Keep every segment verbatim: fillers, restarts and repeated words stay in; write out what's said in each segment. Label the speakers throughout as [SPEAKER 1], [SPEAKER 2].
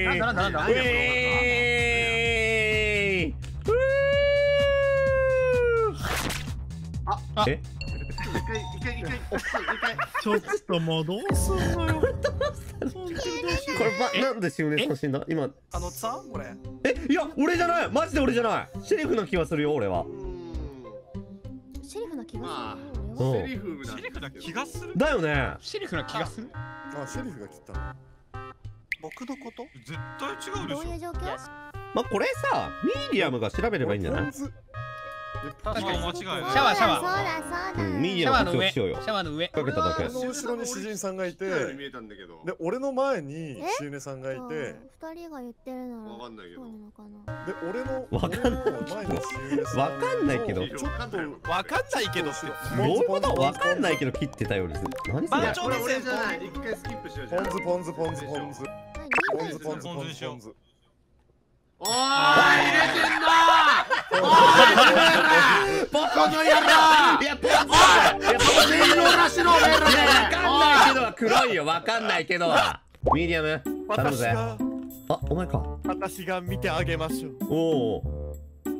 [SPEAKER 1] ー
[SPEAKER 2] なんだなんだなんだ
[SPEAKER 1] ウィーン
[SPEAKER 3] あ
[SPEAKER 1] え
[SPEAKER 3] 一回一回一回一回ちょっともうどうすんのよ。
[SPEAKER 1] こればなんでシムネさん死んだ今。
[SPEAKER 4] あのさこれ
[SPEAKER 1] えいや俺じゃないマジで俺じゃないシェリフな気がするよ俺は。
[SPEAKER 5] シェリフな気が
[SPEAKER 3] まあ
[SPEAKER 5] するよ
[SPEAKER 1] うん
[SPEAKER 3] セリフ
[SPEAKER 4] シェリフな気がする
[SPEAKER 1] だよね。
[SPEAKER 2] シェリフな気がする。
[SPEAKER 6] あシェリフが切ったの。
[SPEAKER 4] 僕のこと
[SPEAKER 7] 絶対違うでしょ。
[SPEAKER 5] どういう状況
[SPEAKER 1] まあこれさミーディアムが調べればいいんじゃない。
[SPEAKER 6] ポン酢
[SPEAKER 2] 確かに
[SPEAKER 7] 間違いない
[SPEAKER 2] シャワーシャワー
[SPEAKER 5] そうだそうだ
[SPEAKER 1] うんミーデ
[SPEAKER 2] シ
[SPEAKER 1] ィアム
[SPEAKER 2] ャワーの上シ
[SPEAKER 1] 活用しようよ。
[SPEAKER 2] ャワーの上。
[SPEAKER 1] かけただけ。
[SPEAKER 6] 俺の後ろに詩人さんがいて、で
[SPEAKER 3] 見えたんだけど。
[SPEAKER 6] 俺の前に
[SPEAKER 5] え
[SPEAKER 6] シュネさんがいて、
[SPEAKER 5] 二人が言ってるなら
[SPEAKER 3] わかんないけど
[SPEAKER 5] そうなのかな。
[SPEAKER 6] で俺の
[SPEAKER 1] わかんない
[SPEAKER 6] 俺の前のシュネさん
[SPEAKER 1] わかんないけど
[SPEAKER 6] ちょっと
[SPEAKER 3] わかんないけどって。
[SPEAKER 1] どういうことわかんないけど切ってたよりす何それ
[SPEAKER 4] 番長
[SPEAKER 3] これ俺じゃない。一回スキップしようじゃん。
[SPEAKER 6] ポン酢ポン酢ポン酢ポン酢ポン酢ポン酢ポン酢ポン酢。
[SPEAKER 3] おーい入れてんなー。おい
[SPEAKER 1] ポン
[SPEAKER 3] この野郎。
[SPEAKER 1] いやポン酢いやポン酢
[SPEAKER 3] 全員らしろお前ら
[SPEAKER 1] いやわかんないけどは黒いよわかんないけどはミーディアム頼むぜ。あお前か。
[SPEAKER 3] 私が見てあげましょう。
[SPEAKER 1] おお。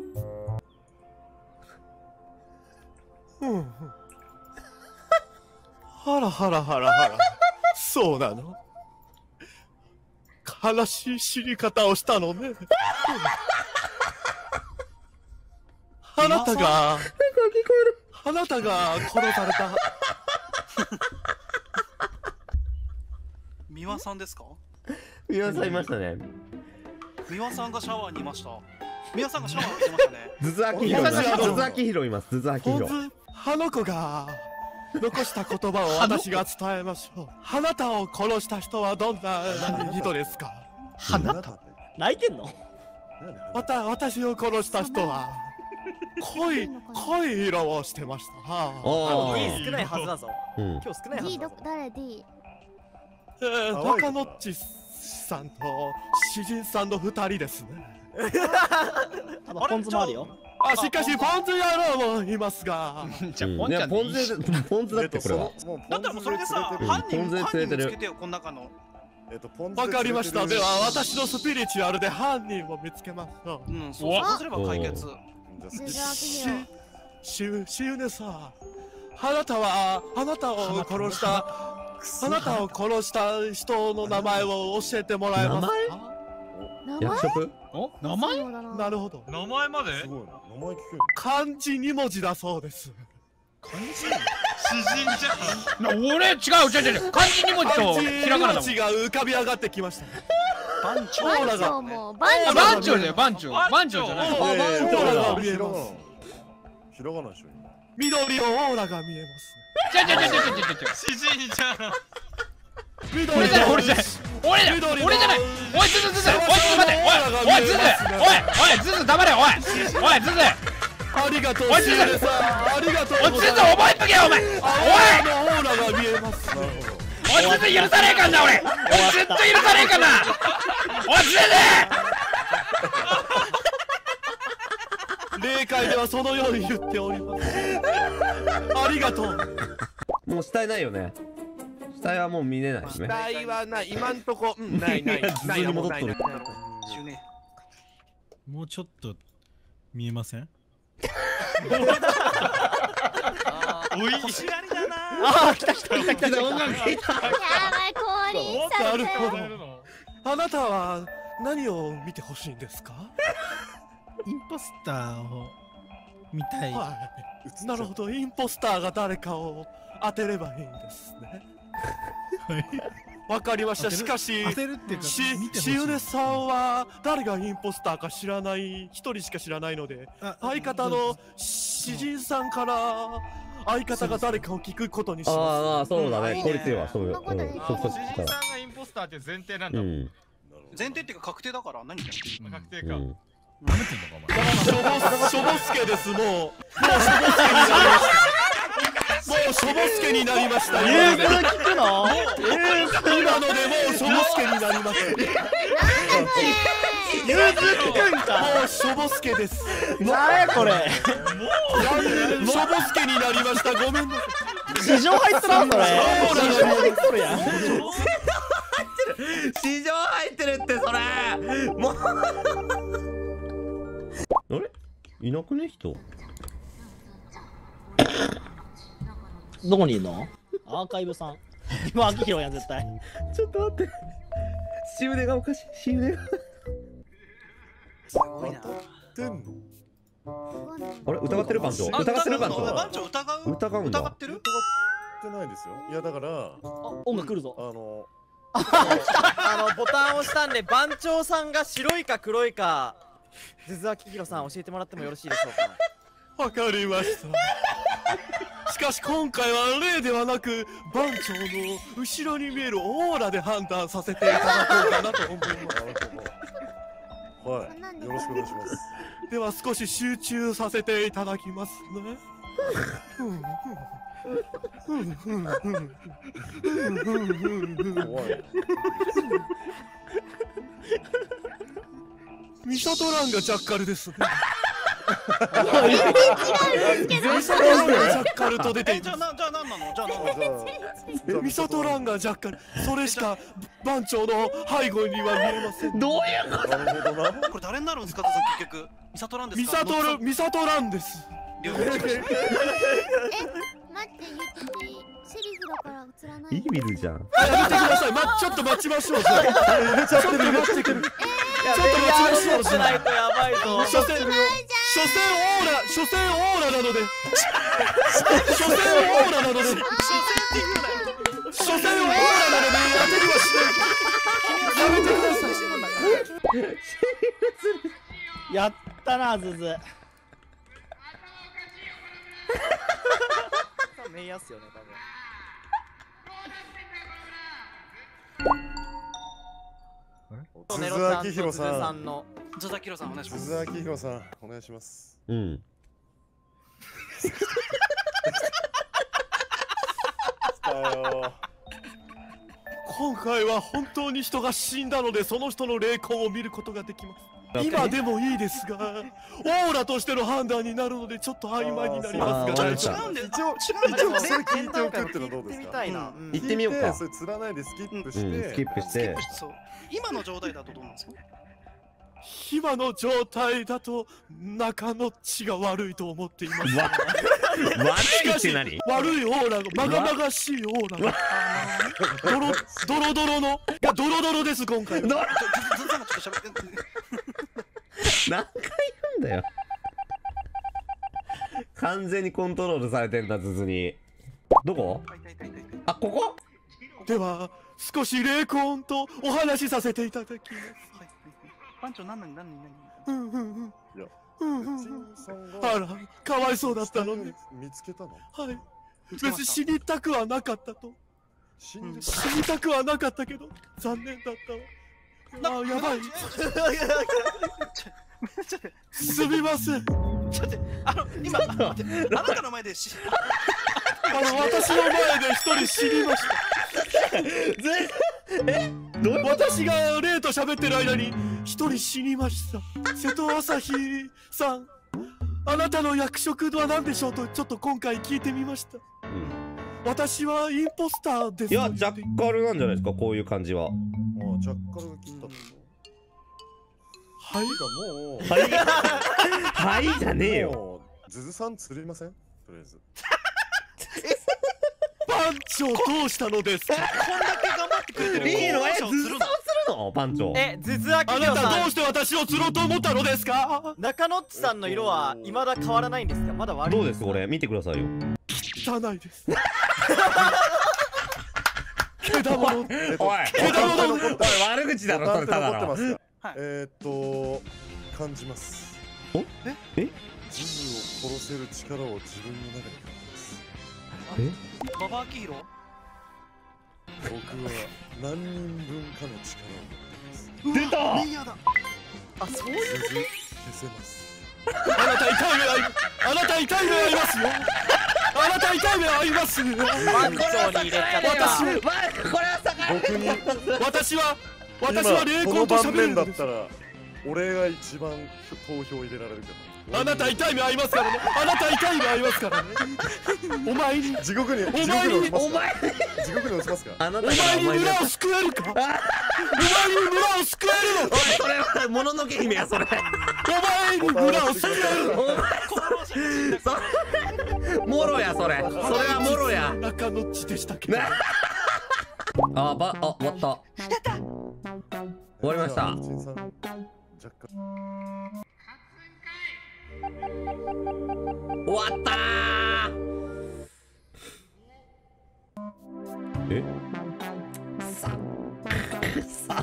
[SPEAKER 3] うん。はらはらはらはら。そうなの。悲しい死に方をしたのね。あなたが、あなたが殺された。
[SPEAKER 4] 美輪さんですか？
[SPEAKER 1] 皆さんいましたね。
[SPEAKER 4] 美輪さんがシャワーにいました。美輪さんがシャワーにいましたね。
[SPEAKER 1] ズズアキヒロいます。ズズアキヒロいます。ズズアキヒロ。
[SPEAKER 3] あの子が残した言葉を私が伝えましょう。あなたを殺した人はどんな人ですか？
[SPEAKER 6] 花た
[SPEAKER 8] 泣いてんの？
[SPEAKER 3] わた私を殺した人は濃い濃い色をしてました。
[SPEAKER 1] あ
[SPEAKER 8] D 少ないはずだぞ。
[SPEAKER 1] うん。
[SPEAKER 8] 今日少ないは
[SPEAKER 5] D
[SPEAKER 8] ずだぞ。
[SPEAKER 5] ど誰 D？
[SPEAKER 3] えー、中野っちさんと詩人さんの二人ですね。
[SPEAKER 8] あとポン酢もあるよ。
[SPEAKER 3] あしかしポン酢野郎もいますが。
[SPEAKER 2] じゃあポン
[SPEAKER 1] いや
[SPEAKER 2] ちゃんでいいし。
[SPEAKER 1] ポン酢でポン酢だってこれは。
[SPEAKER 6] もう
[SPEAKER 4] だったらもうそれでさ、
[SPEAKER 1] うん
[SPEAKER 4] 犯人
[SPEAKER 1] ポン酢で
[SPEAKER 4] 犯
[SPEAKER 1] 釣れてる
[SPEAKER 4] 人見つけてよこの中の。
[SPEAKER 6] えっとポン酢
[SPEAKER 3] わかりました。では私のスピリチュアルで犯人を見つけましょう。
[SPEAKER 4] うん、そう
[SPEAKER 2] お
[SPEAKER 4] そうすれば解決。
[SPEAKER 5] ズズアキ
[SPEAKER 3] し
[SPEAKER 5] ヒロ。
[SPEAKER 3] しゅしゅうねさん、あなたはあなたを殺したあなたを殺した人の名前を教えてもらえますか？
[SPEAKER 5] 名前
[SPEAKER 1] 役職？
[SPEAKER 2] お名前？
[SPEAKER 5] そうだな
[SPEAKER 3] なるほど。
[SPEAKER 7] 名前まです
[SPEAKER 6] ごいな名前聞ける。
[SPEAKER 3] 漢字二文字だそうです。
[SPEAKER 7] 詩人じゃん。
[SPEAKER 2] な俺違う違う違う漢字二文字と
[SPEAKER 3] 漢字
[SPEAKER 2] ひらがなだもん
[SPEAKER 3] 二文字。が浮かび上がってきました。
[SPEAKER 4] 番長
[SPEAKER 3] オーラ
[SPEAKER 5] 番長
[SPEAKER 3] が
[SPEAKER 5] も番
[SPEAKER 2] あ
[SPEAKER 5] 長
[SPEAKER 2] 番長だよ番長番長じゃない。
[SPEAKER 3] オーラが見え
[SPEAKER 6] ひらがな
[SPEAKER 3] ます。
[SPEAKER 6] ひらがなでしょ今。
[SPEAKER 3] 緑のオーラが見えます。
[SPEAKER 2] じゃじゃじゃじゃじゃじゃじゃ。
[SPEAKER 7] 詩人じゃん。
[SPEAKER 3] 緑
[SPEAKER 2] これじゃないこれじゃない俺じゃ
[SPEAKER 3] 緑の
[SPEAKER 2] 俺じゃない。おいズズズズ、おいちょっと待って、おいおいズズ、おいおいズズ黙れ、おいおいズズ、
[SPEAKER 3] ありがとう、
[SPEAKER 2] おいズズ、
[SPEAKER 3] シエネさん。ありがとう
[SPEAKER 2] おいズズ
[SPEAKER 3] ございます。
[SPEAKER 2] 覚えとけよお前。おい
[SPEAKER 3] あのオーラが見えます。
[SPEAKER 2] おいズズ許さねえかんな俺。俺ずっと許さねえかんな。おいズズ。
[SPEAKER 3] 霊界ではそのように言っております。ありがとう。
[SPEAKER 1] もう死体ないよね。死体はもう見れないですね。
[SPEAKER 3] 死体はない、今んとこ、うん、ないない。
[SPEAKER 1] 普通に戻っとる。
[SPEAKER 4] 死ね。
[SPEAKER 9] もうちょっと見えません？
[SPEAKER 7] おい
[SPEAKER 4] 星ありだな。
[SPEAKER 8] ああ来た来た来た来た来た。
[SPEAKER 5] やばい降臨さ
[SPEAKER 3] な
[SPEAKER 5] せ
[SPEAKER 3] るほど。あなたは何を見てほしいんですか？
[SPEAKER 9] インポスターを見たい。
[SPEAKER 3] はい。なるほど、インポスターが誰かを当てればいいんですね。わかりました。しかし、
[SPEAKER 9] 当てるっていうか
[SPEAKER 3] し
[SPEAKER 9] 見てほしい。
[SPEAKER 3] しゆねさんは誰がインポスターか知らない、一人しか知らないので、
[SPEAKER 9] あ
[SPEAKER 3] 相方の詩人さんから相方が誰かを聞くことにします。
[SPEAKER 1] ああ、そうだね。効率いいわ。そういう。
[SPEAKER 5] そんなことない
[SPEAKER 1] うんそこ
[SPEAKER 2] ジジさんがインポスターって前提なんだ。
[SPEAKER 1] うん。
[SPEAKER 4] 前提っていうか確定だから何言ってんの。
[SPEAKER 2] 確定か。
[SPEAKER 1] うん。
[SPEAKER 9] 舐めてんのかお前。
[SPEAKER 3] しょぼしょぼすけです。もうもうしょぼすけになりました。もうしょぼすけになりました。
[SPEAKER 8] 融通聞くの？
[SPEAKER 3] 今のでもうしょぼすけになりました。
[SPEAKER 8] 融通聞くんか。
[SPEAKER 3] もうしょぼすけです。
[SPEAKER 8] なんやこれ。
[SPEAKER 3] 残念、しょぼすけになりました。ごめんなさい。
[SPEAKER 8] 市場入っとらんそれ。市場入っとるやん。
[SPEAKER 1] 市場入ってるってそれ。もう。あれ？いなくね人？
[SPEAKER 8] どこにいるの？アーカイブさん。今秋広やん絶対。
[SPEAKER 1] ちょっと待って。シウネがおかしい。シウネが。
[SPEAKER 4] すごいな。
[SPEAKER 6] てんの？
[SPEAKER 1] あれ疑ってる番長。疑ってる番長。
[SPEAKER 4] 番長疑う？
[SPEAKER 1] 疑うんだ。
[SPEAKER 4] 疑ってる？
[SPEAKER 6] 疑ってないですよ。いやだから
[SPEAKER 8] あ音楽来るぞ。
[SPEAKER 6] あの
[SPEAKER 10] あのボタンを押したんで番長さんが白いか黒いかズズアキヒロさん教えてもらってもよろしいでしょうか。
[SPEAKER 3] わかりました。しかし今回は例ではなく番長の後ろに見えるオーラで判断させていただこうかなと思います。
[SPEAKER 6] なるほど。はい。よろしくお願いします。
[SPEAKER 3] では少し集中させていただきますね。
[SPEAKER 6] 怖い。
[SPEAKER 3] ミサトランがジャッカルですね。
[SPEAKER 5] 全然違うんですけど。
[SPEAKER 3] ミサトランがジャッカルと出てい
[SPEAKER 4] じゃ
[SPEAKER 3] ます。
[SPEAKER 4] あなじゃあ何なの？じゃあ何なの？
[SPEAKER 6] じゃあ
[SPEAKER 3] ミサトランがジャッカル、それしか番長の背後には見えません。
[SPEAKER 1] どういうこと？
[SPEAKER 6] なるほどな。
[SPEAKER 4] これ誰になるんですか？結局ミサトランですか？
[SPEAKER 3] ミサトラミサトランです。
[SPEAKER 4] 両方違うし
[SPEAKER 5] え、待って、言っていい？セリフだから映らない。
[SPEAKER 1] イービルじゃん。
[SPEAKER 3] やめてください。ま、ちょっと待ちましょう。ちょっと待ってくる。ちょっと待ちましょう。
[SPEAKER 10] しないとやばいぞ。
[SPEAKER 3] 所詮、所詮オーラ、所詮オーラなので。所詮オーラなので。所詮オーラなので、当てにはしない。やめてください。
[SPEAKER 8] やったなズズ。
[SPEAKER 10] メイヤーっすよね多分。
[SPEAKER 6] ズズアキヒロさん。
[SPEAKER 10] の
[SPEAKER 4] ズザキロさんお願いします。
[SPEAKER 6] ズズアキヒロさんお願いします。
[SPEAKER 1] うん。
[SPEAKER 6] 来たよ。
[SPEAKER 3] 今回は本当に人が死んだので、その人の霊魂を見ることができます。今でもいいですが、オーラとしての判断になるのでちょっと曖昧になりますが、
[SPEAKER 1] あー
[SPEAKER 3] 大丈夫。
[SPEAKER 4] 違うんで
[SPEAKER 6] 一応
[SPEAKER 4] 違うんで
[SPEAKER 6] 一応それ聞いておくってのはどうですか？
[SPEAKER 10] みたいな。
[SPEAKER 1] 行ってみようか。
[SPEAKER 6] それ釣らないでスキップし
[SPEAKER 1] うん、
[SPEAKER 6] て
[SPEAKER 1] スキ。ップして。
[SPEAKER 4] そう今の状態だとどうなんですか？
[SPEAKER 3] 今の状態だと中の血が悪いと思っています。
[SPEAKER 1] わ悪
[SPEAKER 3] しかし
[SPEAKER 1] いって何？
[SPEAKER 3] 悪いオーラが、まがまがしいオーラが、ドロドロドロの、いやドロドロです今回。
[SPEAKER 4] ズズさんがちょっと喋って。
[SPEAKER 1] 何回言うんだよ。完全にコントロールされてんだ、ズズに。どこ？あ、ここ？
[SPEAKER 3] では少し霊魂とお話しさせていただきます。
[SPEAKER 4] 番長何何何何？
[SPEAKER 3] うんうんうん。
[SPEAKER 6] いや
[SPEAKER 3] うんうん
[SPEAKER 6] ジ
[SPEAKER 3] うん。
[SPEAKER 6] ンさんが
[SPEAKER 3] あら、かわいそうだったのね。
[SPEAKER 6] 見つけたの？
[SPEAKER 3] はい。別に死にたくはなかったと。
[SPEAKER 6] 死んでた。
[SPEAKER 3] 死にたくはなかったけど残念だったわ。あ、やばい。すみません。
[SPEAKER 4] ちょっと待って、あの、今、待って、あなたの前でし、
[SPEAKER 3] あの、私の前で一人死にました。
[SPEAKER 1] えどういうこと
[SPEAKER 3] 私がレイと喋ってる間に一人死にました。瀬戸朝日さん、あなたの役職は何でしょうとちょっと今回聞いてみました。私はインポスターです。
[SPEAKER 1] いや、ジャッカルなんじゃないですか、こういう感じは。
[SPEAKER 6] ああ、ジャッカルが切ったの。
[SPEAKER 3] はい。
[SPEAKER 6] もう。
[SPEAKER 1] はい。はいじゃねえよ。
[SPEAKER 6] ズズさん釣りません？とりあえず。
[SPEAKER 3] パンチをどうしたのですか？
[SPEAKER 4] こんだけ頑張ってくれてる。
[SPEAKER 1] いいの？え、ズ
[SPEAKER 4] ズズ
[SPEAKER 1] ズさんをするの？パンチョ。
[SPEAKER 10] え、ズズアキ
[SPEAKER 3] あ
[SPEAKER 10] ヒロさん
[SPEAKER 3] なたどうして私を釣ろうと思ったのですか？
[SPEAKER 10] 中野っちさんの色は未だ変わらないんですか？まだ悪い
[SPEAKER 1] どうですこれ？見てくださいよ。
[SPEAKER 3] 汚いです。けだもの。
[SPEAKER 1] おい、
[SPEAKER 3] けだもの。
[SPEAKER 1] おい、悪口だろそれただの。
[SPEAKER 6] えーっと感じます。
[SPEAKER 1] お？え？え？
[SPEAKER 6] ズズを殺せる力を自分の中に感じます。
[SPEAKER 1] え？
[SPEAKER 4] ババアキヒロ。
[SPEAKER 6] 僕は何人分かの力を
[SPEAKER 1] 持ってます。出た！
[SPEAKER 4] レイヤーだ。
[SPEAKER 10] あ、そういう
[SPEAKER 6] ズズ消せます。
[SPEAKER 3] あなた痛い目あり、あなた痛い目ありますよ。あなた痛い目ありますよ。
[SPEAKER 10] 番長に入れちゃった
[SPEAKER 3] 私
[SPEAKER 1] これは逆
[SPEAKER 6] 僕に
[SPEAKER 3] 私は私は霊
[SPEAKER 6] 今この
[SPEAKER 3] 魂と喋れ
[SPEAKER 6] 盤面
[SPEAKER 3] るんです。
[SPEAKER 6] だったら俺が一番投票入れられるけど。
[SPEAKER 3] あなた痛い目ありますからね。あなた痛い目ありますからね。お前に
[SPEAKER 6] 地獄に
[SPEAKER 3] お前に
[SPEAKER 6] 地獄に落ちますか？
[SPEAKER 1] お前
[SPEAKER 6] 地獄に落ちますか？
[SPEAKER 1] あなたが
[SPEAKER 3] お前に
[SPEAKER 1] お前で。
[SPEAKER 3] 村を救えるか？お前に村を救えるの？
[SPEAKER 1] それはもののけ姫やそれ。
[SPEAKER 3] お前に村を救えるの？
[SPEAKER 1] お前それもろやそれ。それはもろや。
[SPEAKER 3] 中の地でしたけど。
[SPEAKER 1] あばあ終わった。終わりました。
[SPEAKER 6] 陳さん若干
[SPEAKER 1] 終わったー。え？ささ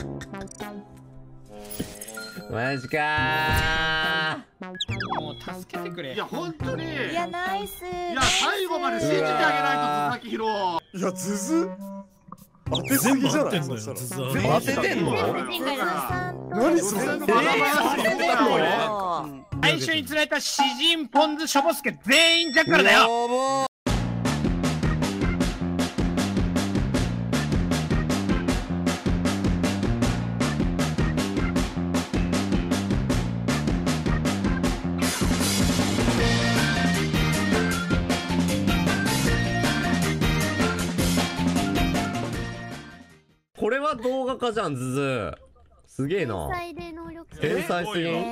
[SPEAKER 1] マジかー。
[SPEAKER 2] もう助けてくれ。
[SPEAKER 11] いや本当に
[SPEAKER 5] いやナイス。
[SPEAKER 11] いや最後まで信じてあげないと佐々木宏。
[SPEAKER 6] いやズズ当てすぎじゃない？そしたら
[SPEAKER 1] 当ててんの？
[SPEAKER 6] 何それ？
[SPEAKER 2] 最初に釣られた詩人ポンズショボスケ全員ジャッカルだよ。
[SPEAKER 1] これは動画化じゃんズズ。すげえな。
[SPEAKER 5] 天才で能力者。
[SPEAKER 1] 天才すぎん？